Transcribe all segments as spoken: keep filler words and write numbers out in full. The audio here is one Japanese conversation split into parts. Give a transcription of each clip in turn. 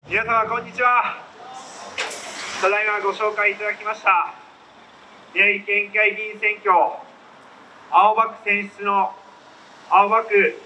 皆様こんにちは。ただいまご紹介いただきました宮城県議会議員選挙青葉区選出の青葉区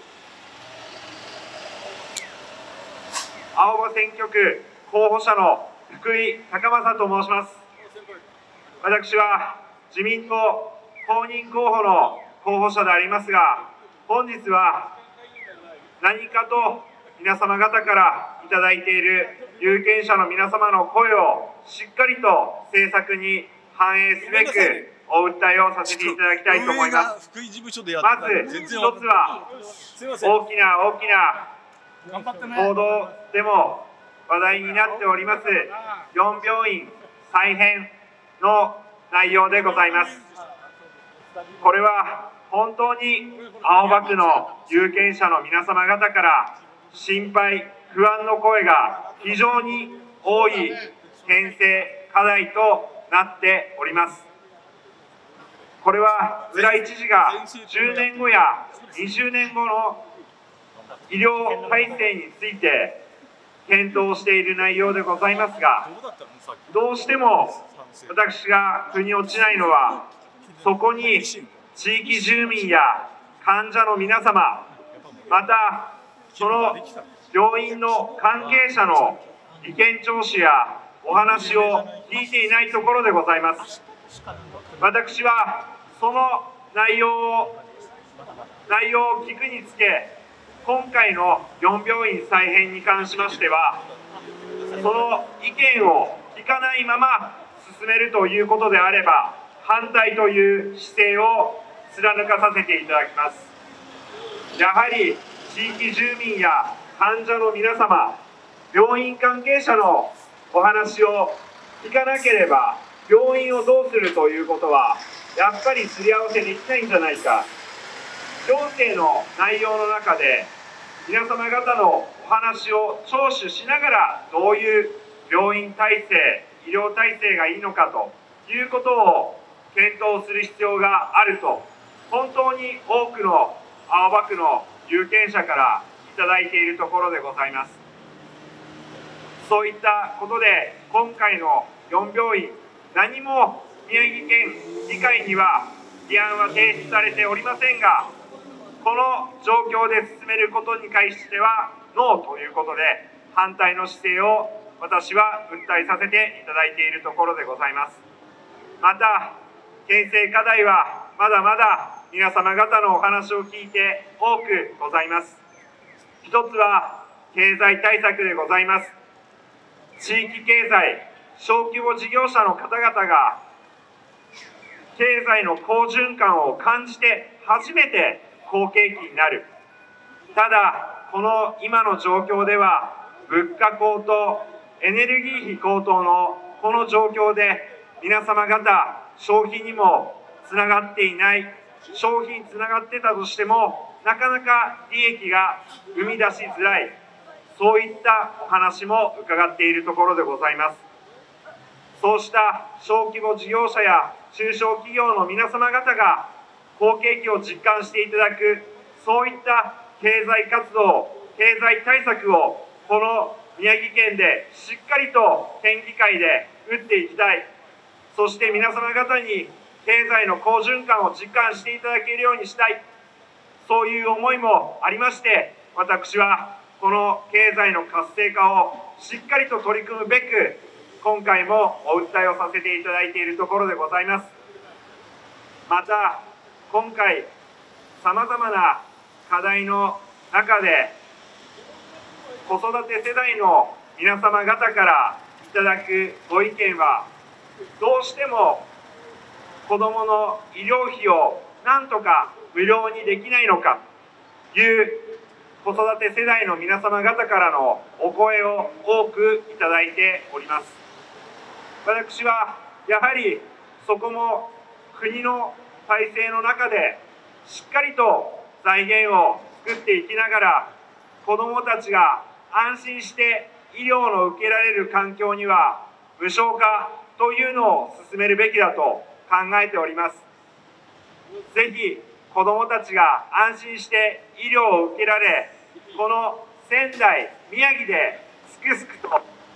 青葉選挙区候補者の福井孝正と申します。私は自民党公認候補の候補者でありますが、本日は何かと皆様方からいただいている有権者の皆様の声をしっかりと政策に反映すべくお訴えをさせていただきたいと思います。まず一つは大きな大きな報道でも話題になっておりますよん病院再編の内容でございます。これは本当に青葉区の有権者の皆様方から心配不安の声が非常に多い県政課題となっております。これは浦井知事がじゅうねんごやにじゅうねんごの医療体制について検討している内容でございますが、どうしても私が腑に落ちないのは、そこに地域住民や患者の皆様、またその病院の関係者の意見聴取やお話を聞いていないところでございます。私はその内容を内容を聞くにつけ、今回のよん病院再編に関しましては、その意見を聞かないまま進めるということであれば、反対という姿勢を貫かさせていただきます。やはり地域住民や患者の皆様、病院関係者のお話を聞かなければ病院をどうするということはやっぱりすり合わせできないんじゃないか。行政の内容の中で皆様方のお話を聴取しながら、どういう病院体制、医療体制がいいのかということを検討する必要があると、本当に多くの青葉区の有権者からいただいているところでございます。そういったことで今回のよん病院、何も宮城県議会には議案は提出されておりませんが、この状況で進めることに関してはノーということで、反対の姿勢を私は訴えさせていただいているところでございます。また県政課題はまだまだ皆様方のお話を聞いて多くございます。一つは経済対策でございます。地域経済、小規模事業者の方々が経済の好循環を感じて初めて好景気になる。ただこの今の状況では物価高騰、エネルギー費高騰のこの状況で皆様方消費にもつながっていない、消費につながってたとしてもなかなか利益が生み出しづらい、そういったお話も伺っているところでございます。そうした小規模事業者や中小企業の皆様方が好景気を実感していただく、そういった経済活動、経済対策をこの宮城県でしっかりと県議会で打っていきたい。そして皆様方に経済の好循環を実感していただけるようにしたい、そういう思いもありまして、私はこの経済の活性化をしっかりと取り組むべく、今回もお訴えをさせていただいているところでございます。また今回さまざまな課題の中で、子育て世代の皆様方からいただくご意見は、どうしても子どもの医療費をなんとか無料にできないのかという子育て世代の皆様方からのお声を多くいただいております。私はやはりそこも国の体制の中でしっかりと財源を作っていきながら、子どもたちが安心して医療の受けられる環境には無償化というのを進めるべきだと考えております。ぜひ子どもたちが安心して医療を受けられ、この仙台、宮城ですくすくと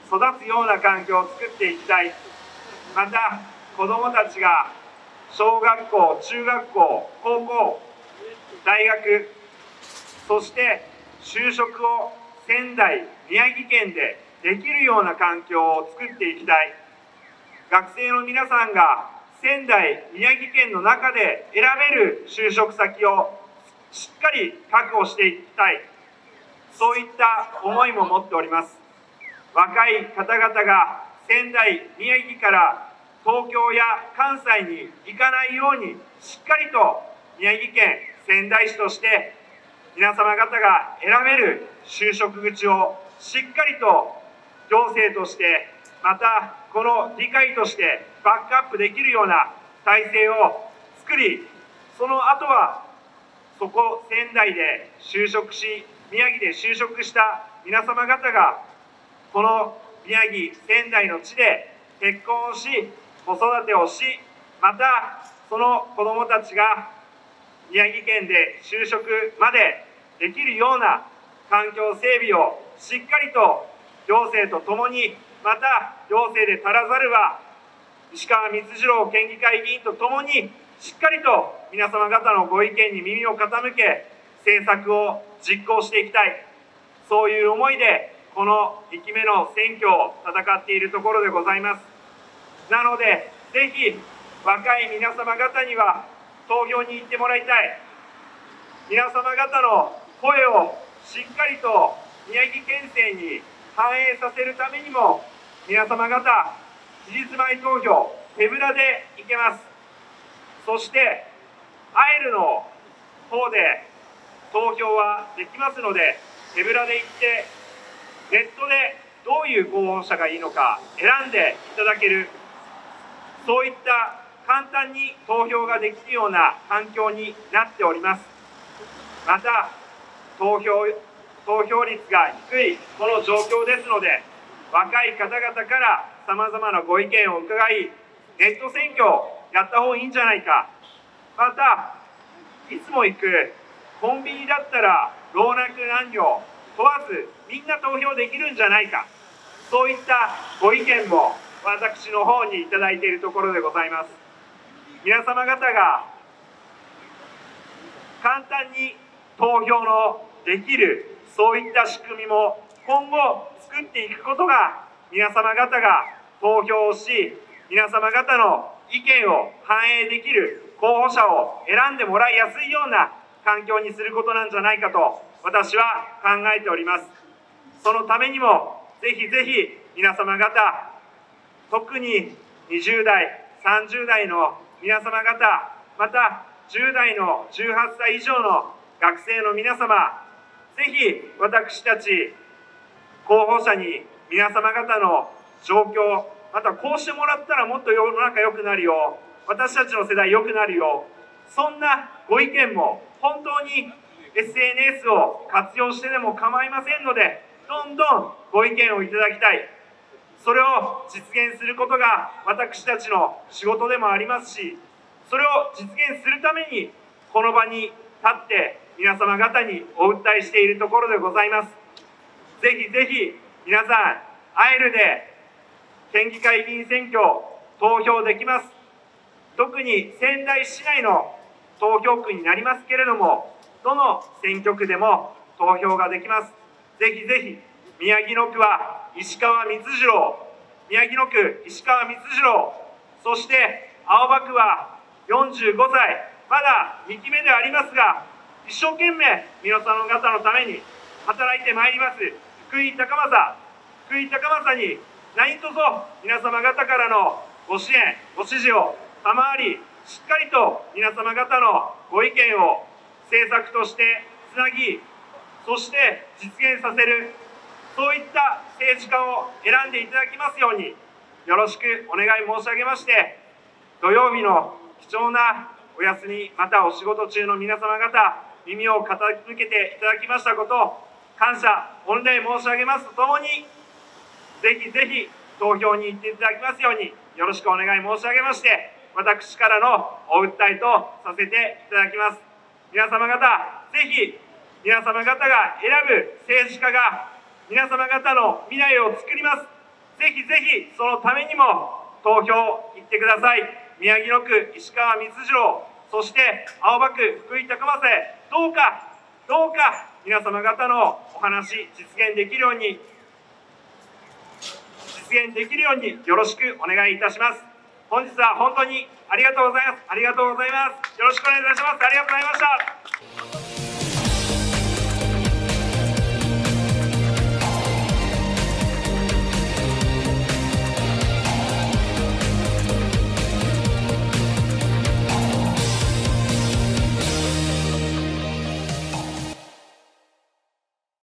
育つような環境を作っていきたい。また子どもたちが小学校、中学校、高校、大学、そして就職を仙台、宮城県でできるような環境を作っていきたい。学生の皆さんが仙台、宮城県の中で選べる就職先をしっかり確保していきたい。そういった思いも持っております。若い方々が仙台、宮城から東京や関西に行かないように、しっかりと宮城県仙台市として皆様方が選べる就職口をしっかりと行政として、またこの理解としてバックアップできるような体制を作り、その後はそこ仙台で就職し、宮城で就職した皆様方がこの宮城仙台の地で結婚をし、子育てをし、またその子どもたちが宮城県で就職までできるような環境整備をしっかりと行政とともに、また行政で足らざるは石川光次郎県議会議員とともに、しっかりと皆様方のご意見に耳を傾け、政策を実行していきたい。そういう思いでこのいっきめの選挙を戦っているところでございます。なのでぜひ若い皆様方には投票に行ってもらいたい。皆様方の声をしっかりと宮城県政に反映させるためにも、皆様方期日前投票手ぶらで行けます。そしてアイルの方で投票はできますので、手ぶらで行ってネットでどういう候補者がいいのか選んでいただける、そういった簡単に投票ができるような環境になっております。また投票投票率が低いこの状況ですので、若い方々からさまざまなご意見を伺い、ネット選挙をやった方がいいんじゃないか、またいつも行くコンビニだったら老若男女問わずみんな投票できるんじゃないか、そういったご意見も私の方にいただいているところでございます。皆様方が簡単に投票のできる、そういった仕組みも今後作っていくことが、皆様方が投票をし、皆様方の意見を反映できる候補者を選んでもらいやすいような環境にすることなんじゃないかと私は考えております。そのためにもぜひぜひ皆様方、特ににじゅう代、さんじゅう代の皆様方、またじゅう代のじゅうはっさい以上の学生の皆様、ぜひ私たち候補者に皆様方の状況、またこうしてもらったらもっと世の中良くなるよ、私たちの世代良くなるよ、そんなご意見も本当に エスエヌエス を活用してでも構いませんので、どんどんご意見をいただきたい。それを実現することが私たちの仕事でもありますし、それを実現するためにこの場に立って皆様方にお訴えしているところでございます。ぜひぜひ皆さんアイルで県議会議員選挙投票できます。特に仙台市内の投票区になりますけれども、どの選挙区でも投票ができます。ぜひぜひ宮城野区は石川光次郎、宮城野区石川光次郎、そして青葉区はよんじゅうごさい、まだにきめでありますが、一生懸命皆様方のために働いてまいります福井高政、福井高政に何卒皆様方からのご支援、ご支持を賜り、しっかりと皆様方のご意見を政策としてつなぎ、そして実現させる、そういった政治家を選んでいただきますようによろしくお願い申し上げまして、土曜日の貴重なお休み、またお仕事中の皆様方、耳を傾けていただきましたことを感謝御礼申し上げますとともに、ぜひぜひ投票に行っていただきますようによろしくお願い申し上げまして、私からのお訴えとさせていただきます。皆様方、ぜひ皆様方が選ぶ政治家が皆様方の未来を作ります。 ぜひぜひそのためにも投票行ってください。宮城野区石川光次郎、そして青葉区福井高政へ、どうかどうか皆様方のお話実現できるように実現できるようによろしくお願いいたします。本日は本当にありがとうございます。ありがとうございます。よろしくお願いいたします。ありがとうございました。